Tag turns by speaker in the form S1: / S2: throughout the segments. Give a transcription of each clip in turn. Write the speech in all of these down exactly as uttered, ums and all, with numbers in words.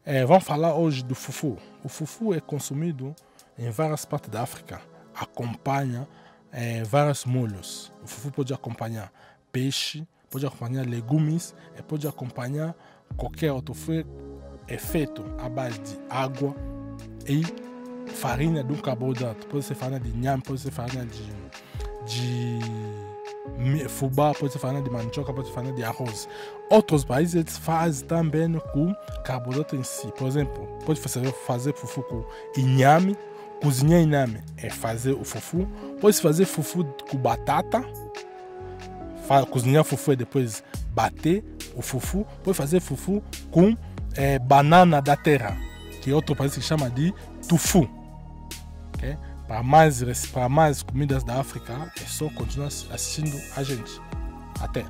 S1: É, vamos falar hoje do fufu. O fufu é consumido em várias partes da África. Acompanha é, vários molhos. O fufu pode acompanhar peixe, pode acompanhar legumes, e pode acompanhar qualquer outro fruto. É feito à base de água e farinha de um carboidrato. Pode ser farinha de inhame, pode ser farinha de, de fubá, pode ser farinha de mandioca, pode ser farinha de arroz. Outros países eles fazem também com carboidrato em si. Por exemplo, pode fazer, fazer fufu com inhame. Cozinhar inhame é fazer o fufu. Pode fazer fufu com batata. Cozinhar fufu e depois bater o fufu. Pode fazer fufu com é, banana da terra, que outro país se chama de tofu. Okay? Para mais, para mais comidas da África, é só continuar assistindo a gente. Até.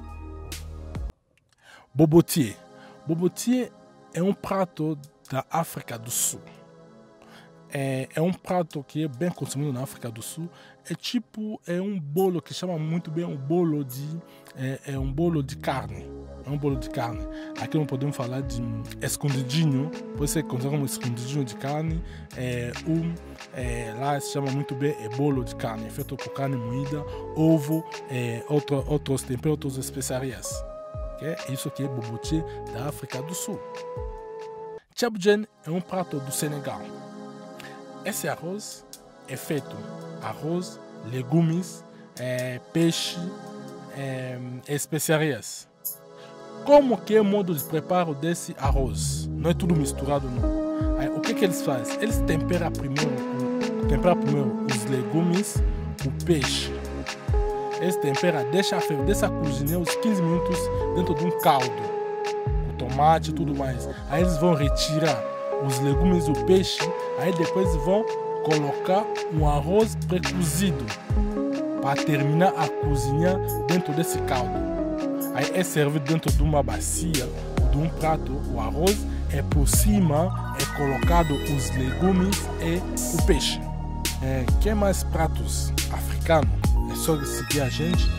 S1: Bobotier. Bobotier é um prato da África do Sul. É, é um prato que é bem consumido na África do Sul. É tipo, é um bolo que chama muito bem um bolo de, é, é um bolo de carne. É um bolo de carne. Aqui não podemos falar de escondidinho. Pode ser considerado como escondidinho de carne. É, um, é, lá se chama muito bem é bolo de carne. É feito com carne moída, ovo, é, outro, outros temperos, outras especiarias. Okay? Isso aqui é bobotier da África do Sul. Tchaboujen é um prato do Senegal. Esse arroz é feito arroz, legumes, é, peixe, é, especiarias. Como que é o modo de preparo desse arroz? Não é tudo misturado, não. Aí, o que que eles fazem? Eles temperam primeiro, temperam primeiro os legumes, o peixe. Eles temperam, deixam ferver, deixam cozinhar uns quinze minutos dentro de um caldo, com tomate e tudo mais. Aí eles vão retirar os legumes e o peixe, aí depois vão colocar um arroz pré-cozido para terminar a cozinhar dentro desse caldo. Aí é servido dentro de uma bacia, de um prato, o arroz, e por cima é colocado os legumes e o peixe. É, quer mais pratos africanos? É só seguir a gente.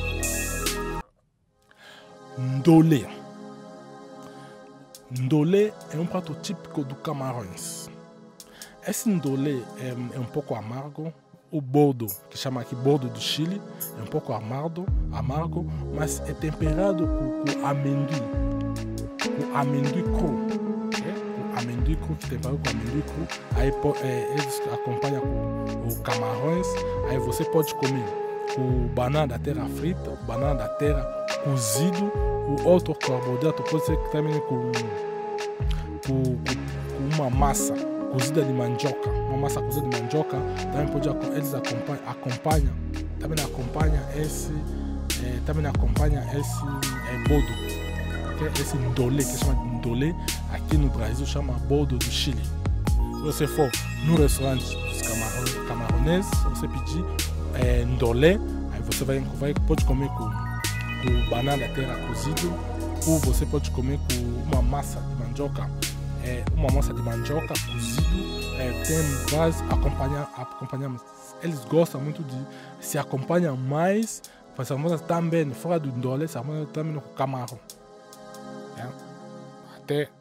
S1: Ndolé. Ndolé é um prato típico do Camarões. Esse ndolé é, é um pouco amargo. O boldo, que chama aqui boldo do Chile, é um pouco amargo, amargo mas é temperado com, com amendoim. Com amendoim cru. Okay? Com amendoim cru, que temperado com amendoim cru. Aí é, eles acompanham com o camarões. Aí você pode comer com banana da terra frita, banana da terra cozido. O outro carboidrato pode ser também com, com, com uma massa cozida de mandioca, uma massa cozida de mandioca. Também pode, eles acompanham, acompanham também acompanha esse, é, também acompanha esse é, boldo, okay? Esse ndolé, que chama de ndolé, aqui no Brasil chama boldo do Chile. Se você for no restaurante dos camarões, camaroneses, você pedir é, ndolé, aí você vai, vai pode comer com com banana da terra cozido, ou você pode comer com uma massa de mandioca, é, uma massa de mandioca cozido, é, tem vários acompanhamentos. Eles gostam muito de se acompanhar mais, mas também fora do ndolé, se acompanha também com camarão. É? Até